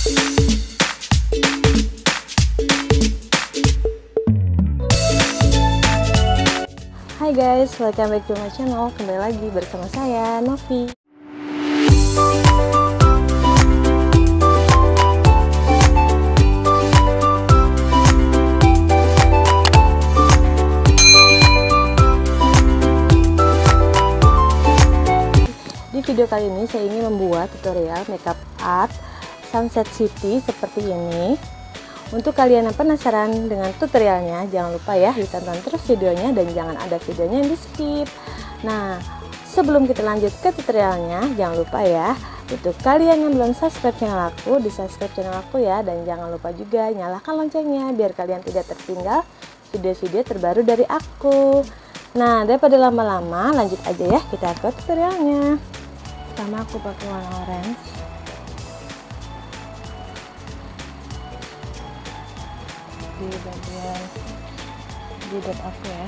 Hai guys, welcome back to my channel. Kembali lagi bersama saya, Novi. Di video kali ini saya ingin membuat tutorial makeup art Sunset City seperti ini. Untuk kalian yang penasaran dengan tutorialnya, jangan lupa ya ditonton terus videonya dan jangan ada videonya yang di skip. Nah, sebelum kita lanjut ke tutorialnya, jangan lupa ya untuk kalian yang belum subscribe channel aku, di subscribe channel aku ya, dan jangan lupa juga nyalakan loncengnya biar kalian tidak tertinggal video-video terbaru dari aku. Nah, daripada lama-lama, lanjut aja ya kita ke tutorialnya. Pertama aku pakai warna orange. Di bagian jidat aku ya.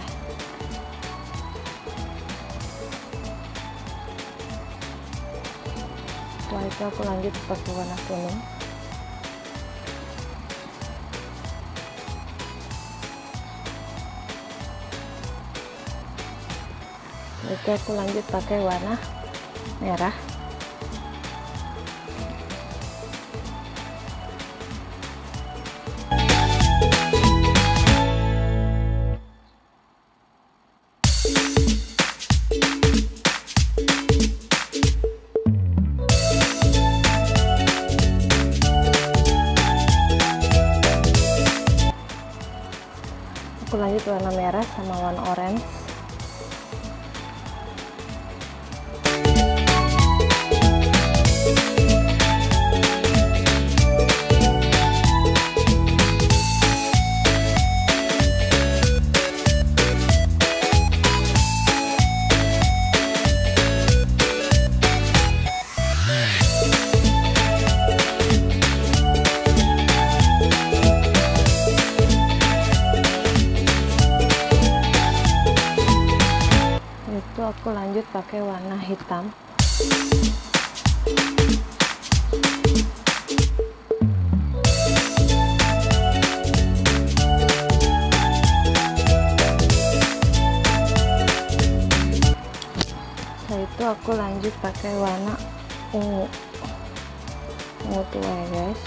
Setelah itu aku lanjut pakai warna kuning. Setelah itu aku lanjut pakai warna merah. Aku lanjut warna merah sama warna orange. Itu aku lanjut pakai warna hitam. Setelah itu aku lanjut pakai warna ungu tua ya guys.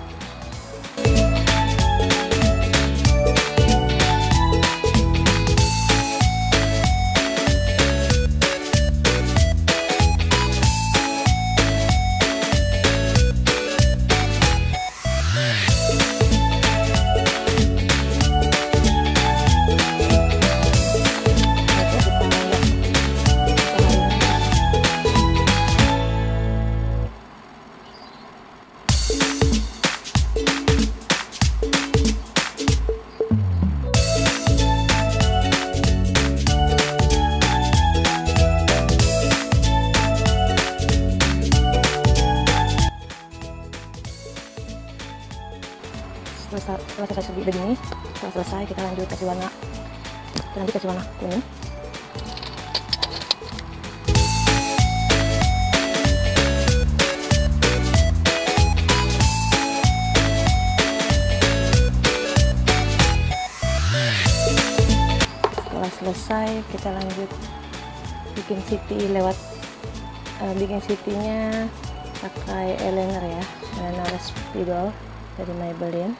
Setelah selesai begini, setelah selesai kita lanjut kasih warna kuning. Setelah selesai kita lanjut bikin city lewat bikin city-nya pakai eyeliner ya, eyeliner spidol dari Maybelline.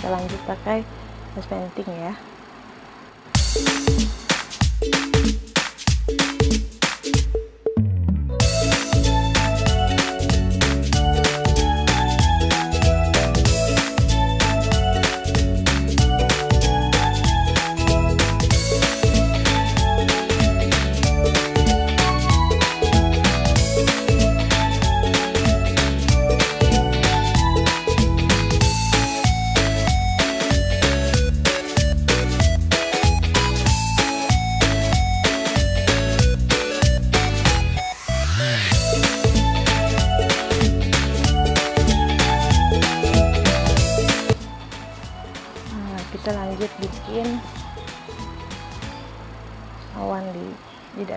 kita lanjut pakai face painting ya. Kita lanjut bikin awan di jidat.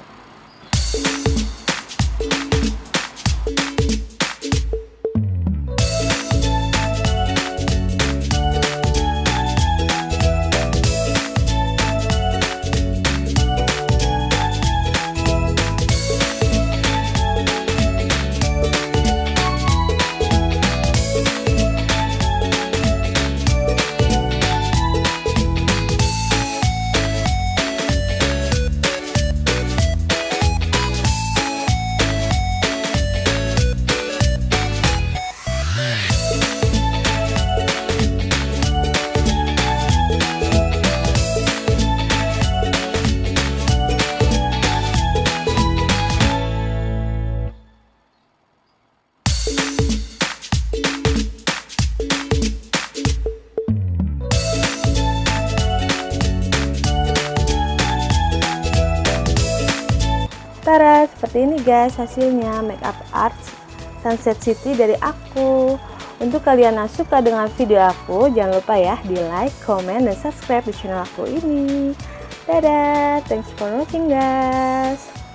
Tara, seperti ini guys hasilnya makeup art Sunset City dari aku. Untuk kalian yang suka dengan video aku, jangan lupa ya di like, comment, dan subscribe di channel aku ini. Dadah, thanks for watching guys.